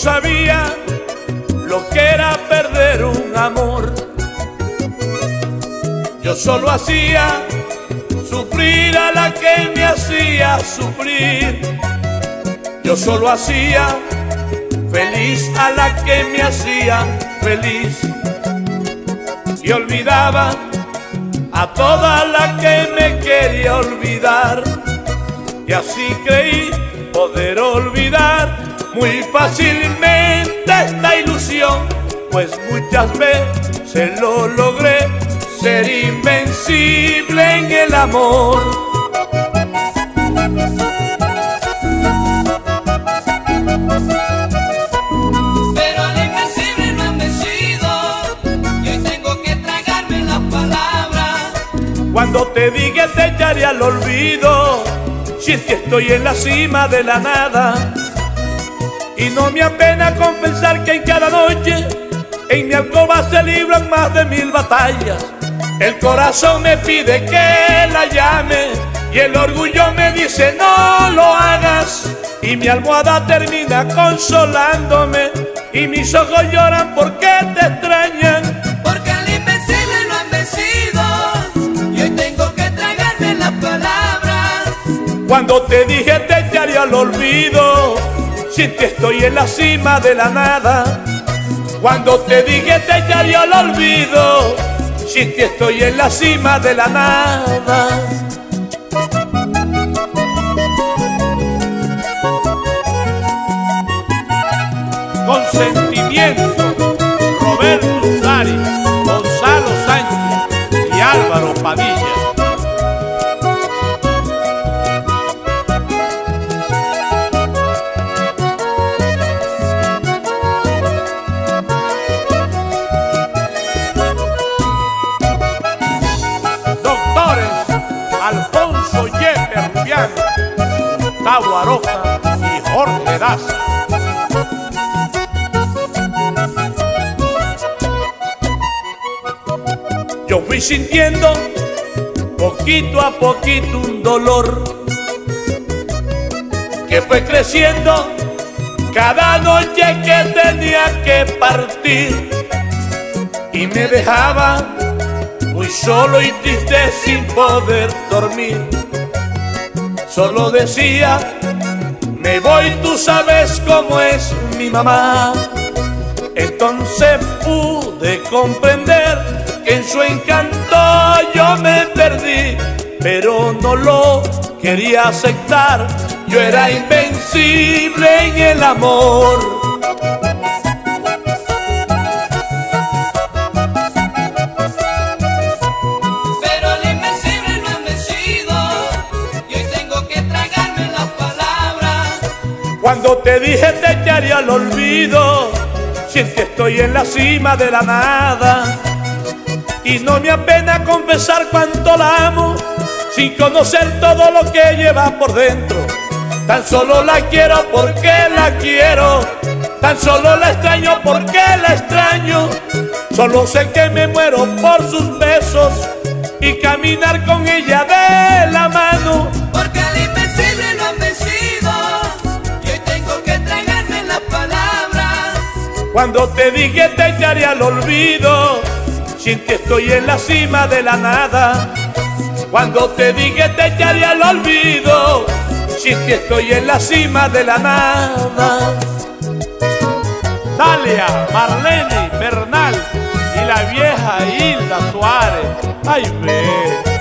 sabía lo que era perder un amor. Yo solo hacía sufrir a la que me hacía sufrir. Yo solo hacía feliz a la que me hacía feliz. Y olvidaba a toda la que me quería olvidar. Y así creí poder olvidar muy fácilmente esta ilusión, pues muchas veces lo logré, ser invencible en el amor. Pero al invencible no han vencido, y hoy tengo que tragarme las palabras. Cuando te dije te echaré al olvido, si es que estoy en la cima de la nada. Y no me apena confesar que en cada noche en mi alcoba se libran más de 1000 batallas. El corazón me pide que la llame y el orgullo me dice no lo hagas. Y mi almohada termina consolándome y mis ojos lloran porque te extrañan. Porque al invencible lo han vencido, y hoy tengo que tragarme las palabras. Cuando te dije te echaré al olvido, si es que estoy en la cima de la nada. Cuando te dije te echaré al olvido, si es que estoy en la cima de la nada. Con sentimiento, Roberto Sari, Gonzalo Sánchez y Álvaro Padilla. Alfonso Yepe Rubiano, Gustavo Aroca y Jorge Daza. Yo fui sintiendo poquito a poquito un dolor que fue creciendo cada noche que tenía que partir, y me dejaba muy solo y triste sin poder dormir. Solo decía, me voy, tú sabes cómo es mi mamá. Entonces pude comprender que en su encanto yo me perdí, pero no lo quería aceptar. Yo era invencible en el amor. Cuando te dije te echaré al olvido, si es que estoy en la cima de la nada. Y no me apena confesar cuánto la amo, sin conocer todo lo que lleva por dentro. Tan solo la quiero porque la quiero, tan solo la extraño porque la extraño. Solo sé que me muero por sus besos y caminar con ella de la mano. Porque al invencible lo han vencido, y hoy tengo que tragarme las palabras. Cuando te dije te echaré al olvido, sin que estoy en la cima de la nada. Cuando te dije te echaré al olvido, sin que estoy en la cima de la nada. Dalia, Marlene Bernal y la vieja Hilda Suárez. Ay, ve.